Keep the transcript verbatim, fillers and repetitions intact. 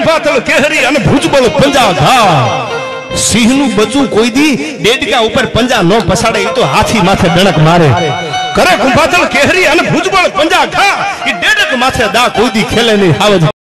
કુંભાતલ કેહરી અને ભુજબળ પંજા ઘા સિંહ નું બચ્ચું કોઈ દી ડેડકા ઉપર પંજા નો પસાડે એ તો હાથી માથે ડણક મારે કરે કુંભાતલ કેહરી અને ભુજબળ પંજા ઘા એ ડેડક માથે દા કોઈ દી ખેલે નહીં હાવજ